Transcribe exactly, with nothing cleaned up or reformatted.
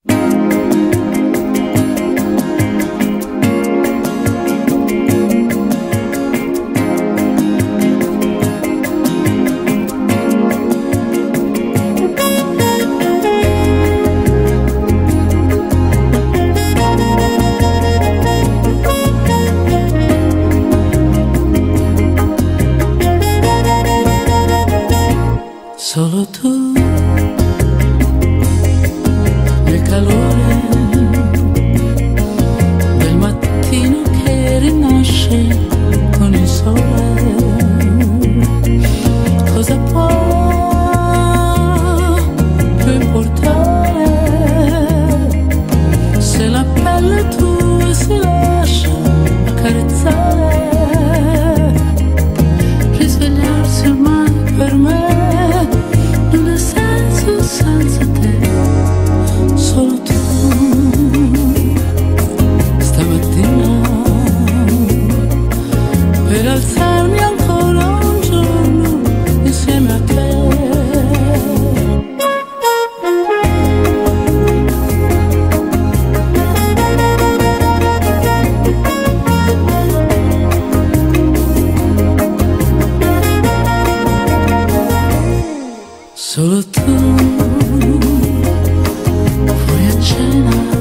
Solo tu, nel calore del mattino che rinasce con il sole, cosa può più importare se la pelle tua si lascia accarezzare, risvegliarsi ormai per me senza te, solo tu, stamattina, per alzarmi ancora un giorno insieme a te. Solo tu, fuori a cena